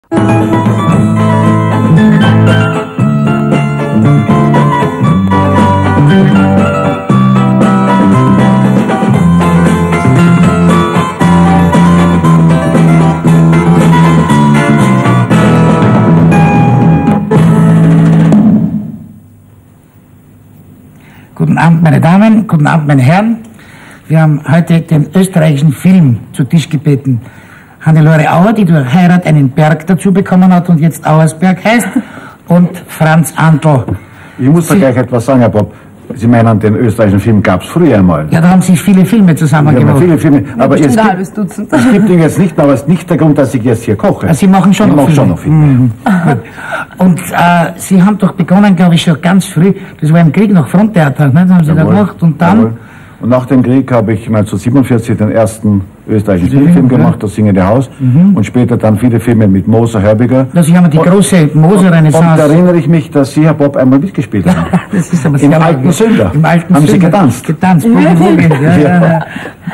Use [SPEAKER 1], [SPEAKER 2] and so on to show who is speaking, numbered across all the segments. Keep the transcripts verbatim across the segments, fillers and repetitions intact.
[SPEAKER 1] Guten Abend, meine Damen, guten Abend, meine Herren. Wir haben heute den österreichischen Film zu Tisch gebeten. Hannelore Auer, die durch Heirat einen Berg dazu bekommen hat und jetzt Auersberg heißt, und Franz Antl.
[SPEAKER 2] Ich muss da gleich etwas sagen, Herr Bob. Sie meinen, den österreichischen Film gab es früher einmal.
[SPEAKER 1] Ja, da haben sich viele Filme zusammen gemacht.
[SPEAKER 2] Viele Filme, aber
[SPEAKER 3] ja,
[SPEAKER 2] es gibt, es gibt ihn jetzt nicht, aber es ist nicht der Grund, dass ich jetzt hier koche.
[SPEAKER 1] Also Sie machen schon
[SPEAKER 2] ich
[SPEAKER 1] noch
[SPEAKER 2] Filme. Schon noch Filme. Mhm.
[SPEAKER 1] Und äh, Sie haben doch begonnen, glaube ich, schon ganz früh, das war im Krieg noch Fronttheater, ne? Das haben Sie
[SPEAKER 2] Jawohl.
[SPEAKER 1] da gemacht und dann...
[SPEAKER 2] Jawohl. Und nach dem Krieg habe ich neunzehnhundertsiebenundvierzig den ersten österreichischen Spielfilm
[SPEAKER 1] ja.
[SPEAKER 2] gemacht, das Singende Haus, mhm. und später dann viele Filme mit Moser, Herbiger.
[SPEAKER 1] Das ist ja die große Moser-Renaissance.
[SPEAKER 2] Und da erinnere ich mich, dass Sie, Herr Bob, einmal mitgespielt haben.
[SPEAKER 1] Das ist aber
[SPEAKER 2] Im alten Sünder.
[SPEAKER 1] Im alten
[SPEAKER 2] haben
[SPEAKER 1] Sünder.
[SPEAKER 2] Sie getanzt.
[SPEAKER 1] Getanzt. Ja, ja, ja.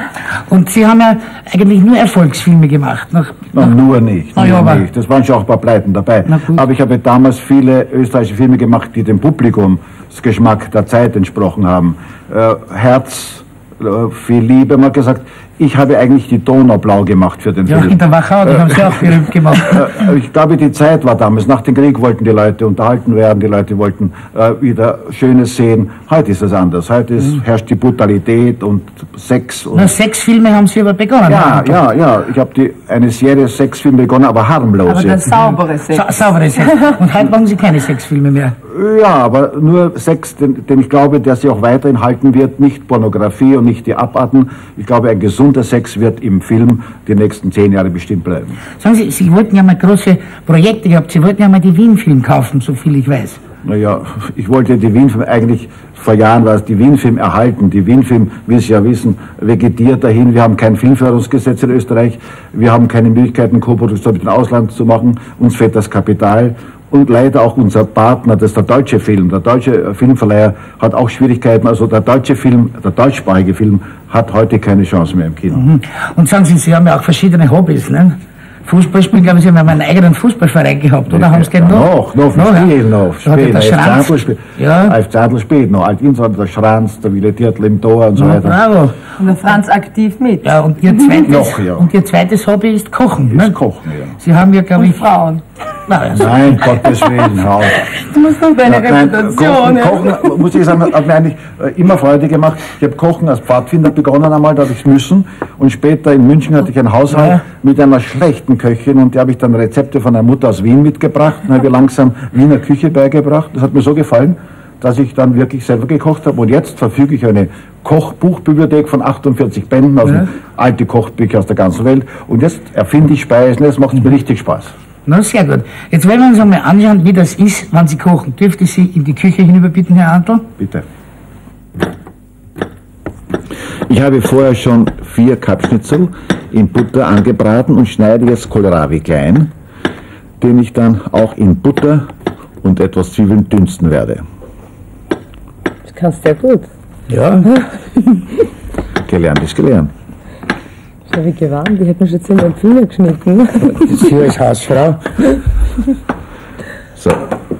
[SPEAKER 1] Und Sie haben ja eigentlich nur Erfolgsfilme gemacht. Nach,
[SPEAKER 2] Na,
[SPEAKER 1] nach
[SPEAKER 2] nur nicht, nur
[SPEAKER 1] ja,
[SPEAKER 2] nicht. Das waren schon auch ein paar Pleiten dabei. Aber ich habe damals viele österreichische Filme gemacht, die dem Publikumsgeschmack der Zeit entsprochen haben. Äh, Herz, äh, viel Liebe, man hat gesagt, ich habe eigentlich die Donau blau gemacht für den
[SPEAKER 1] ja,
[SPEAKER 2] Film.
[SPEAKER 1] In der Wachau, die äh, haben Sie auch berühmt gemacht.
[SPEAKER 2] Äh, ich glaube, die Zeit war damals. Nach dem Krieg wollten die Leute unterhalten werden, die Leute wollten äh, wieder Schönes sehen. Heute ist es anders. Heute ist, mhm. herrscht die Brutalität und Sex. Und
[SPEAKER 1] Na, sechs Filme haben Sie aber begonnen.
[SPEAKER 2] Ja, ja, ja. Ich habe eine Serie sechs Filme begonnen, aber harmlos.
[SPEAKER 3] Aber das saubere Sex.
[SPEAKER 1] Sa saubere Sex. Und heute machen Sie keine sechs Filme mehr.
[SPEAKER 2] Ja, aber nur Sex, den, den ich glaube, der sich auch weiterhin halten wird. Nicht Pornografie und nicht die Abarten. Ich glaube, ein gesunder Sex wird im Film die nächsten zehn Jahre bestimmt bleiben.
[SPEAKER 1] Sagen Sie, Sie wollten ja mal große Projekte gehabt. Sie wollten ja mal die Wien-Film kaufen, so viel ich weiß.
[SPEAKER 2] Naja, ich wollte die Wien-Film, eigentlich vor Jahren war es die Wien-Film erhalten. Die Wien-Film, wie Sie ja wissen, vegetiert dahin. Wir haben kein Filmförderungsgesetz in Österreich. Wir haben keine Möglichkeiten, Co-Produktion mit dem Ausland zu machen. Uns fehlt das Kapital. Und leider auch unser Partner, das ist der deutsche Film. Der deutsche Filmverleiher hat auch Schwierigkeiten. Also der deutsche Film, der deutschsprachige Film hat heute keine Chance mehr im Kino.
[SPEAKER 1] Mhm. Und sagen Sie, Sie haben ja auch verschiedene Hobbys, ne? Fußball spielen, glaube ich, Sie haben einen eigenen Fußballverein gehabt, oder? Haben Sie den noch?
[SPEAKER 2] Noch, noch, wir spielen noch. Spielen.
[SPEAKER 1] Der Schranz.
[SPEAKER 2] Spielt.
[SPEAKER 1] Ja.
[SPEAKER 2] F Zadel spielt noch. Alt-Insel, der Schranz, der Wille Tiertl im Tor und so
[SPEAKER 1] ja,
[SPEAKER 2] weiter.
[SPEAKER 1] Bravo.
[SPEAKER 3] Und der Franz aktiv mit.
[SPEAKER 1] Ja, und Ihr zweites,
[SPEAKER 2] noch, ja.
[SPEAKER 1] und Ihr zweites Hobby ist Kochen,
[SPEAKER 2] Ist
[SPEAKER 1] ne?
[SPEAKER 2] Kochen, ja.
[SPEAKER 1] Sie haben ja, glaube
[SPEAKER 3] Und
[SPEAKER 1] ich...
[SPEAKER 3] Frauen.
[SPEAKER 1] Nein, also
[SPEAKER 2] Nein, Gottes Willen, hau.
[SPEAKER 3] Du musst doch deine
[SPEAKER 2] Ja, nein,
[SPEAKER 3] Reputation.
[SPEAKER 2] Kochen, Kochen, muss ich sagen, hat mir eigentlich äh, immer Freude gemacht. Ich habe Kochen als Pfadfinder begonnen einmal, da habe ich es müssen. Und später in München hatte ich einen Haushalt
[SPEAKER 1] ja.
[SPEAKER 2] mit einer schlechten Köchin und die habe ich dann Rezepte von einer Mutter aus Wien mitgebracht und habe ihr langsam Wiener Küche beigebracht. Das hat mir so gefallen, dass ich dann wirklich selber gekocht habe. Und jetzt verfüge ich eine Kochbuchbibliothek von achtundvierzig Bänden, also ja. alte Kochbücher aus der ganzen Welt. Und jetzt erfinde ich Speisen, das macht mir richtig Spaß.
[SPEAKER 1] Na, sehr gut. Jetzt wollen wir uns einmal anschauen, wie das ist, wenn Sie kochen. Dürfte ich Sie in die Küche hinüber bitten, Herr Antl?
[SPEAKER 2] Bitte. Ich habe vorher schon vier Kalbsschnitzel in Butter angebraten und schneide jetzt Kohlrabi klein, den ich dann auch in Butter und etwas Zwiebeln dünsten werde.
[SPEAKER 3] Das kannst du ja gut.
[SPEAKER 1] Ja.
[SPEAKER 2] Gelernt ist gelernt.
[SPEAKER 3] Schau, wie gewarnt, die hätten schon zehn Finger geschnitten.
[SPEAKER 1] Sie als Hausfrau.
[SPEAKER 2] So.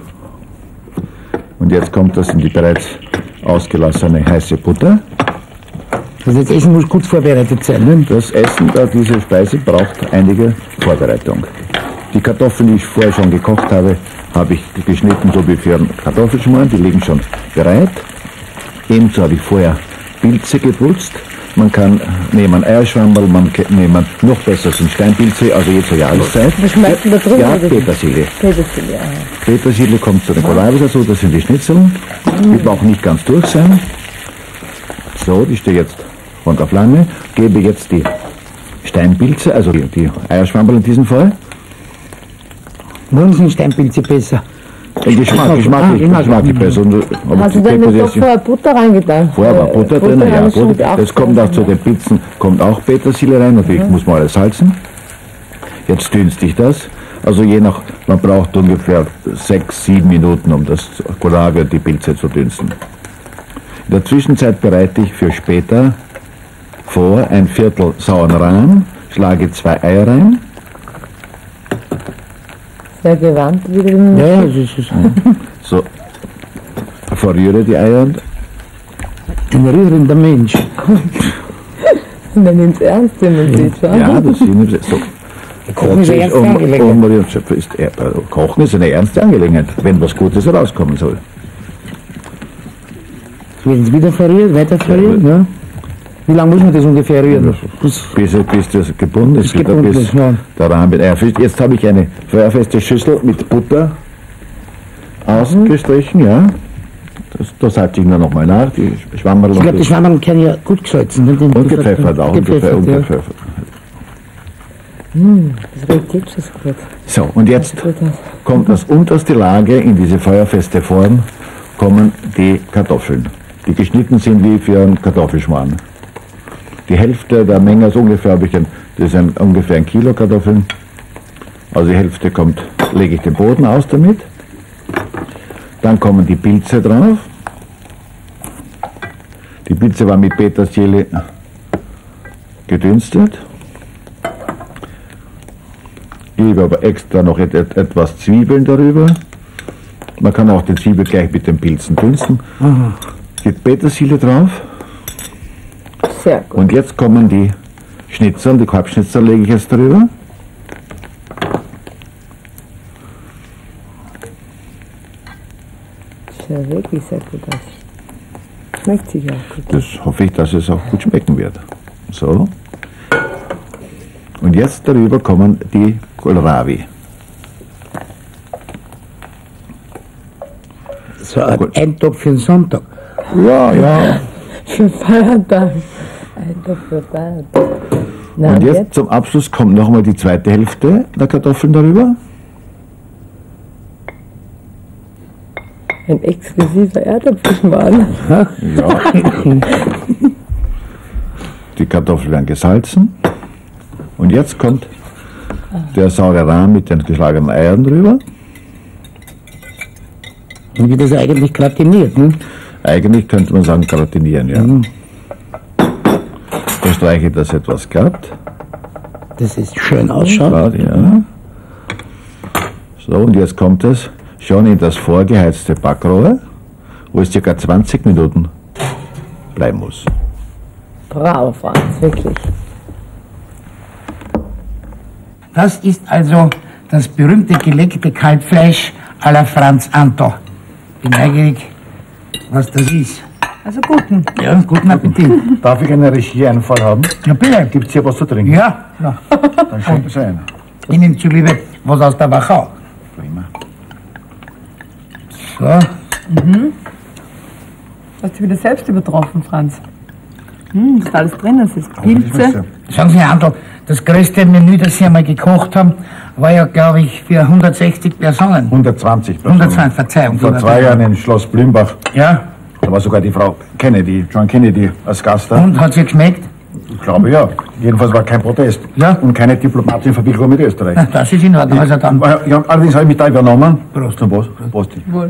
[SPEAKER 2] Und jetzt kommt das in die bereits ausgelassene heiße Butter.
[SPEAKER 1] Also das Essen muss gut vorbereitet sein, ne?
[SPEAKER 2] Das Essen, da diese Speise, braucht einige Vorbereitung. Die Kartoffeln, die ich vorher schon gekocht habe, habe ich geschnitten, so wie für einen Kartoffelschmarrn. Die liegen schon bereit. Ebenso habe ich vorher Pilze gewürzt. Man kann nehmen Eierschwammerl, man kann nehmen, noch besser sind Steinpilze, also jetzt zur Jahreszeit.
[SPEAKER 3] Was schmeckt denn da drin?
[SPEAKER 2] Ja, Petersilie.
[SPEAKER 3] Petersilie, ja.
[SPEAKER 2] Petersilie kommt zu den Kohlrabi dazu, das sind die Schnitzeln. Die brauchen nicht ganz durch sein. So, die stehe jetzt von der Flamme. Gebe jetzt die Steinpilze, also die, die Eierschwammerl in diesem Fall.
[SPEAKER 1] Nun sind Steinpilze besser.
[SPEAKER 2] Geschmack, geschmacklich,
[SPEAKER 1] Ah,
[SPEAKER 2] geschmacklich besser. Und, aber
[SPEAKER 3] Hast du denn nicht doch vorher Butter reingetan?
[SPEAKER 2] Vorher war Butter drin, ja,
[SPEAKER 3] haben schon
[SPEAKER 2] Butter. Es kommt auch zu den Pizzen, kommt auch Petersilie rein, natürlich ja. muss man alles salzen. Jetzt dünste ich das. Also je nach, man braucht ungefähr sechs, sieben Minuten, um das Kohlrabi und die Pilze zu dünsten. In der Zwischenzeit bereite ich für später vor ein Viertel sauren Rahm, schlage zwei Eier rein,
[SPEAKER 3] der Gewand wieder im
[SPEAKER 1] Ja, das ist es.
[SPEAKER 2] So, verrühre die Eier und
[SPEAKER 1] Ein rührender Mensch.
[SPEAKER 3] Man nimmt es ernst, wenn man sieht, schon.
[SPEAKER 2] ja, das sind so.
[SPEAKER 1] Kochen ist eine ernste
[SPEAKER 2] Um-
[SPEAKER 1] Angelegenheit.
[SPEAKER 2] um- um- ist, äh, Kochen ist eine ernste Angelegenheit, wenn was Gutes herauskommen soll.
[SPEAKER 1] Werden Sie wieder verrührt, weiter verrühren? Ja. Wie lange muss man das ungefähr rühren? Das,
[SPEAKER 2] Bis, bis das gebunden ist,
[SPEAKER 1] Bis
[SPEAKER 2] wieder
[SPEAKER 1] gebunden
[SPEAKER 2] bis
[SPEAKER 1] ist, ja.
[SPEAKER 2] der Rahmen mit Eier. Jetzt habe ich eine feuerfeste Schüssel mit Butter ausgestrichen, ja. Das, da salze ich nur noch mal nach, die Schwammerl
[SPEAKER 1] ich glaube, die Schwammerl können ja gut gesalzen. Ne? Den-
[SPEAKER 2] und
[SPEAKER 1] die-
[SPEAKER 2] gepfeffert auch. Und
[SPEAKER 1] Gepfeffert,
[SPEAKER 2] gepfeffert,
[SPEAKER 1] ja.
[SPEAKER 2] und gepfeffert.
[SPEAKER 3] Das riecht jetzt schon gut.
[SPEAKER 2] So, und jetzt
[SPEAKER 3] Gut aus.
[SPEAKER 2] kommt das unterste Lager in diese feuerfeste Form, kommen die Kartoffeln, die geschnitten sind wie für einen Kartoffelschmarrn. Die Hälfte der Menge ist ungefähr, habe ich ein, das ist ein, ungefähr ein Kilo Kartoffeln. Also die Hälfte kommt, lege ich den Boden aus damit. Dann kommen die Pilze drauf. Die Pilze waren mit Petersilie gedünstet. Ich gebe aber extra noch et, et, etwas Zwiebeln darüber. Man kann auch die Zwiebel gleich mit den Pilzen dünsten. Gibt Petersilie drauf.
[SPEAKER 3] Sehr gut.
[SPEAKER 2] Und jetzt kommen die Schnitzel, die Kalbschnitzel lege ich jetzt drüber.
[SPEAKER 3] Schaut ja wirklich sehr gut aus. Schmeckt sicher auch gut.
[SPEAKER 2] Das hoffe ich, dass es auch gut schmecken wird. So. Und jetzt darüber kommen die Kohlrabi.
[SPEAKER 1] So ein
[SPEAKER 2] Gut.
[SPEAKER 1] Eintopf für den Sonntag.
[SPEAKER 2] Ja, ja.
[SPEAKER 3] Für Feiertag. Einfach für Feiertag. Na,
[SPEAKER 2] Und jetzt zum Abschluss kommt nochmal die zweite Hälfte der Kartoffeln darüber.
[SPEAKER 3] Ein exklusiver Erdäpfelschmarrn.
[SPEAKER 2] Ja. Die Kartoffeln werden gesalzen. Und jetzt kommt der saure Rahm mit den geschlagenen Eiern drüber.
[SPEAKER 1] Dann wird das eigentlich gratiniert. Ne?
[SPEAKER 2] Eigentlich könnte man sagen gratinieren, ja. Da streiche ich das etwas glatt.
[SPEAKER 1] Dass es schön ausschaut.
[SPEAKER 2] Glatt, ja. So, und jetzt kommt es schon in das vorgeheizte Backrohr, wo es ca. zwanzig Minuten bleiben muss.
[SPEAKER 3] Bravo, Franz, wirklich.
[SPEAKER 1] Das ist also das berühmte geleckte Kalbfleisch à la Franz Anto. Bin neugierig, was das ist.
[SPEAKER 4] Also guten.
[SPEAKER 1] Ja, guten Appetit.
[SPEAKER 2] Darf ich einen Regieeinfall haben?
[SPEAKER 1] Ja, bitte.
[SPEAKER 2] Gibt es hier was zu trinken?
[SPEAKER 1] Ja, ja.
[SPEAKER 2] Dann schaut es ein.
[SPEAKER 1] Ihnen zuliebe was aus der Wachau.
[SPEAKER 2] Prima.
[SPEAKER 1] So,
[SPEAKER 4] Hast du wieder selbst übertroffen, Franz? Hm, ist alles drin, das ist Pilze.
[SPEAKER 1] sagen Sie, Herr Antl, das größte Menü, das Sie einmal gekocht haben, war ja, glaube ich, für hundertsechzig Personen.
[SPEAKER 2] hundertzwanzig Personen.
[SPEAKER 1] hundertzwanzig, Verzeihung.
[SPEAKER 2] Vor zwei Jahren in Schloss Blümbach.
[SPEAKER 1] Ja,
[SPEAKER 2] Da war sogar die Frau Kennedy, John Kennedy, als Gast da.
[SPEAKER 1] und hat sie geschmeckt?
[SPEAKER 2] Ich glaube ja. Jedenfalls war kein Protest.
[SPEAKER 1] Ja.
[SPEAKER 2] Und keine diplomatische Verwicklung mit Österreich.
[SPEAKER 1] Na, das ist in Ordnung. Also dann,
[SPEAKER 2] Ja, allerdings habe ich mich da übernommen.
[SPEAKER 1] Prost.
[SPEAKER 2] Zum Prost. Prost.
[SPEAKER 4] Wohl.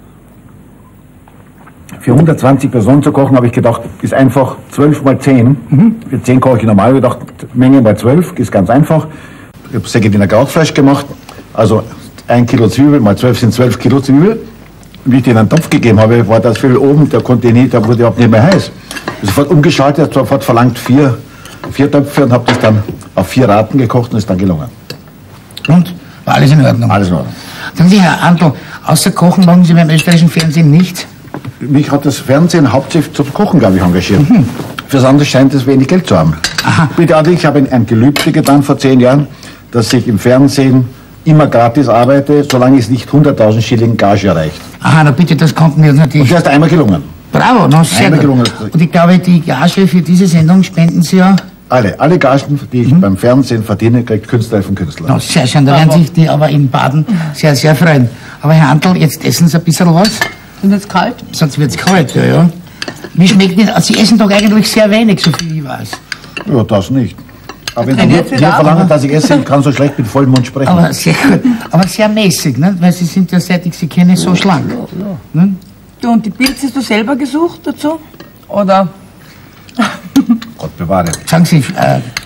[SPEAKER 2] Für hundertzwanzig Personen zu kochen, habe ich gedacht, ist einfach zwölf mal zehn. Für zehn koche ich normal. Ich gedacht, Menge mal zwölf, ist ganz einfach. Ich habe Segediner Krautfleisch gemacht. Also ein Kilo Zwiebel mal zwölf sind zwölf Kilo Zwiebel. Wie ich den in einen Topf gegeben habe, war das viel oben, der konnte ich nicht, der wurde überhaupt nicht mehr heiß. Sofort umgeschaltet, hat sofort verlangt vier, vier Töpfe und habe das dann auf vier Raten gekocht und ist dann gelungen.
[SPEAKER 1] und? War alles in Ordnung.
[SPEAKER 2] Alles in Ordnung.
[SPEAKER 1] Sagen Sie, Herr Antl, außer Kochen machen Sie beim österreichischen Fernsehen nichts?
[SPEAKER 2] Mich hat das Fernsehen hauptsächlich zum Kochen, glaube ich, engagiert. Fürs andere scheint es wenig Geld zu haben.
[SPEAKER 1] Aha.
[SPEAKER 2] Bitte, also ich habe ein, ein Gelübde getan vor zehn Jahren, dass ich im Fernsehen immer gratis arbeite, solange es nicht hunderttausend Schilling Gage erreicht.
[SPEAKER 1] Aha, na bitte, das konnten wir uns
[SPEAKER 2] Und
[SPEAKER 1] natürlich.
[SPEAKER 2] das ist einmal gelungen.
[SPEAKER 1] Bravo, na, sehr
[SPEAKER 2] Einmal
[SPEAKER 1] gut.
[SPEAKER 2] gelungen.
[SPEAKER 1] Und ich glaube, die Gage für diese Sendung spenden Sie ja.
[SPEAKER 2] Alle, alle Gagen, die ich beim Fernsehen verdiene, kriegt Künstler von Künstler.
[SPEAKER 1] Na, sehr schön, da werden sich die aber in Baden sehr, sehr freuen. Aber Herr Antl, jetzt essen Sie ein bisschen was,
[SPEAKER 4] Sind jetzt kalt?
[SPEAKER 1] sonst wird's kalt, ja, ja. Wie schmeckt nicht? Sie essen doch eigentlich sehr wenig, so viel ich weiß.
[SPEAKER 2] Ja, das nicht. Aber wenn Sie
[SPEAKER 4] Kann
[SPEAKER 2] mir,
[SPEAKER 4] jetzt
[SPEAKER 2] mir
[SPEAKER 4] wieder ab,
[SPEAKER 2] verlangen,
[SPEAKER 4] oder?
[SPEAKER 2] dass ich esse, ich kann so schlecht mit vollem Mund sprechen.
[SPEAKER 1] Aber sehr gut. Aber sehr mäßig, ne? Weil Sie sind ja, seit ich Sie kenne, so schlank. Ne?
[SPEAKER 4] Du, und die Pilze hast du selber gesucht dazu? Oder?
[SPEAKER 2] Gott bewahre.
[SPEAKER 1] Sagen Sie, äh,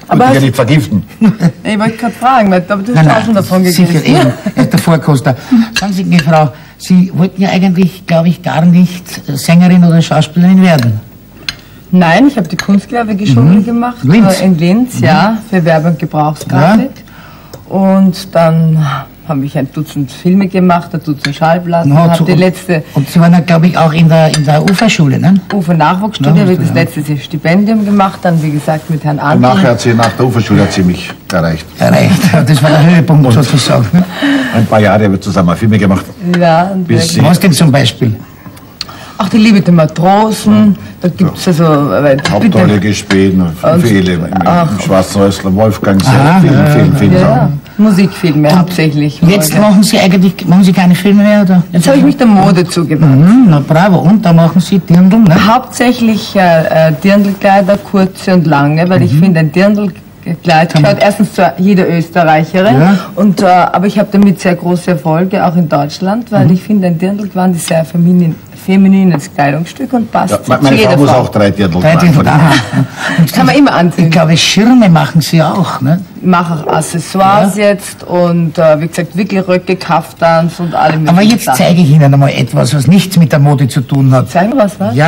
[SPEAKER 2] Aber
[SPEAKER 4] Aber
[SPEAKER 2] ja
[SPEAKER 4] hast-
[SPEAKER 2] nicht vergiften.
[SPEAKER 4] Ich wollte gerade fragen, weil aber du hast
[SPEAKER 1] Nein,
[SPEAKER 4] auch schon
[SPEAKER 1] nein,
[SPEAKER 4] davon
[SPEAKER 1] sicher
[SPEAKER 4] gegessen.
[SPEAKER 1] eben. Er ist der Vorkoster. Sagen Sie mir, Frau, Sie wollten ja eigentlich, glaube ich, gar nicht Sängerin oder Schauspielerin werden.
[SPEAKER 4] Nein, ich habe die Kunstgewerbliche Schule gemacht
[SPEAKER 1] Linz.
[SPEAKER 4] äh, in Linz, ja, für Werbe- und Gebrauchsgrafik. Und dann habe ich ein Dutzend Filme gemacht, ein Dutzend Schallplatten,
[SPEAKER 1] Na,
[SPEAKER 4] habe
[SPEAKER 1] zu-
[SPEAKER 4] die letzte
[SPEAKER 1] Und Sie waren ja, glaube ich, auch in der, in der Uferschule, ne?
[SPEAKER 4] Ufer-Nachwuchsstudie, habe ich das
[SPEAKER 1] Ja.
[SPEAKER 4] letzte Stipendium gemacht, dann wie gesagt mit Herrn
[SPEAKER 2] Und
[SPEAKER 4] Anton.
[SPEAKER 2] nachher hat sie, nach der Uferschule hat sie mich erreicht.
[SPEAKER 1] Erreicht. Das war der Höhepunkt sozusagen. Ne?
[SPEAKER 2] Ein paar Jahre haben wir zusammen Filme gemacht.
[SPEAKER 4] Ja, und
[SPEAKER 2] Bis sie-
[SPEAKER 1] Was denn zum Beispiel?
[SPEAKER 4] auch die Liebe der Matrosen, da gibt es also... äh,
[SPEAKER 2] Hauptrolle
[SPEAKER 4] bitte-
[SPEAKER 2] gespielt,
[SPEAKER 4] Und-
[SPEAKER 2] viele im,
[SPEAKER 4] Ach.
[SPEAKER 2] im Schwarzen Häusler, Wolfgang,
[SPEAKER 1] Aha,
[SPEAKER 2] sehr vielen,
[SPEAKER 1] ja,
[SPEAKER 2] vielen, vielen
[SPEAKER 4] Ja, ja,
[SPEAKER 2] Sachen.
[SPEAKER 4] Musikfilme hauptsächlich.
[SPEAKER 1] Jetzt
[SPEAKER 4] Heute.
[SPEAKER 1] machen Sie eigentlich, machen Sie keine Filme mehr, oder?
[SPEAKER 4] Jetzt habe ich mich der Mode zugewandt.
[SPEAKER 1] Mhm, na bravo. Und da machen Sie Dirndl, ne?
[SPEAKER 4] Hauptsächlich äh, äh, Dirndlkleider, kurze und lange, weil ich
[SPEAKER 1] Mhm.
[SPEAKER 4] finde, ein Dirndlkleid gehört erstens zu jeder Österreicherin,
[SPEAKER 1] Ja.
[SPEAKER 4] und, äh, aber ich habe damit sehr große Erfolge, auch in Deutschland, weil
[SPEAKER 1] Mhm.
[SPEAKER 4] ich finde, ein Dirndlgewand ist sehr feminin, feminines Kleidungsstück und passt
[SPEAKER 2] Ja,
[SPEAKER 4] zu
[SPEAKER 2] meine
[SPEAKER 4] jeder
[SPEAKER 2] Frau muss
[SPEAKER 4] Frau.
[SPEAKER 2] auch drei Dirndl
[SPEAKER 1] Drei
[SPEAKER 2] tragen.
[SPEAKER 1] Dirndl, aha.
[SPEAKER 4] Kann man immer
[SPEAKER 1] Ich
[SPEAKER 4] anziehen.
[SPEAKER 1] glaube, Schirme machen Sie auch, ne?
[SPEAKER 4] Ich mache auch Accessoires jetzt und, äh, wie gesagt, Wickelröcke, Kaftans und alle möglichen
[SPEAKER 1] Aber jetzt
[SPEAKER 4] Sachen.
[SPEAKER 1] zeige ich Ihnen einmal etwas, was nichts mit der Mode zu tun hat.
[SPEAKER 4] Zeigen wir was, was?
[SPEAKER 1] Ja,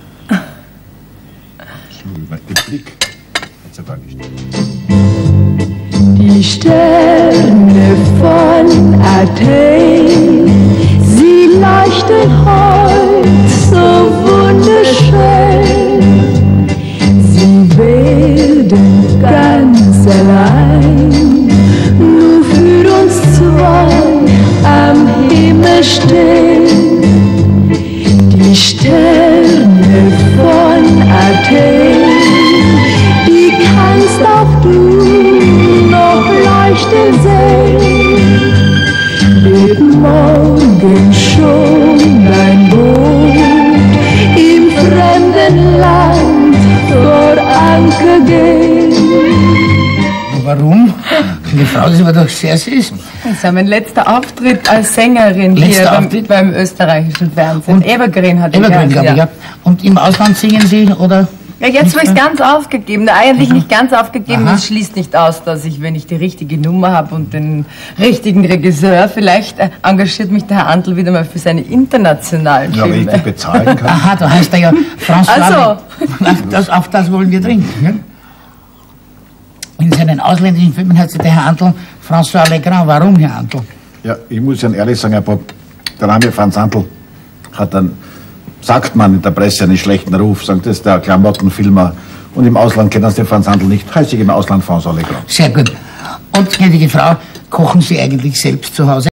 [SPEAKER 2] Den Blick hat sie gar nicht.
[SPEAKER 5] Die Sterne von Athen, sie leuchten heut so wunderschön. Sie werden ganz allein, nur für uns zwei am Himmel stehen. Die Sterne von Athen, die kannst auch du noch leuchten sehen. Wird morgen schon dein Boot im fremden Land vor Anker gehen?
[SPEAKER 1] warum? Die Frau ist aber doch sehr süß.
[SPEAKER 4] Das ist ja mein letzter Auftritt als Sängerin
[SPEAKER 1] Letzter
[SPEAKER 4] hier beim,
[SPEAKER 1] Auftritt?
[SPEAKER 4] beim österreichischen Fernsehen.
[SPEAKER 1] Und-
[SPEAKER 4] Evergreen hat
[SPEAKER 1] Evergreen, glaube ich,
[SPEAKER 4] ja.
[SPEAKER 1] ja. Und im Ausland singen Sie, oder?
[SPEAKER 4] Ja, jetzt habe ich es ganz aufgegeben. Eigentlich nicht ganz aufgegeben.
[SPEAKER 1] Aha.
[SPEAKER 4] Es schließt nicht aus, dass ich, wenn ich die richtige Nummer habe und den richtigen Regisseur, vielleicht äh, engagiert mich der Herr Antl wieder mal für seine internationalen
[SPEAKER 2] Ja, wenn ich die
[SPEAKER 4] Filme.
[SPEAKER 2] bezahlen kann.
[SPEAKER 1] Aha, da heißt er ja François.
[SPEAKER 4] Also.
[SPEAKER 1] Das, auf das wollen wir trinken. Ne? In seinen ausländischen Filmen heißt der Herr Antl François Legrand. Warum, Herr Antl?
[SPEAKER 2] Ja, ich muss Ihnen ehrlich sagen, Herr Bob, der Name Franz Antl hat dann, sagt man in der Presse, einen schlechten Ruf, sagt, das ist der Klamottenfilmer. Und im Ausland kennen Sie den Franz Antl nicht, heißt ich im Ausland François Legrand.
[SPEAKER 1] Sehr gut. Und, gnädige Frau, kochen Sie eigentlich selbst zu Hause?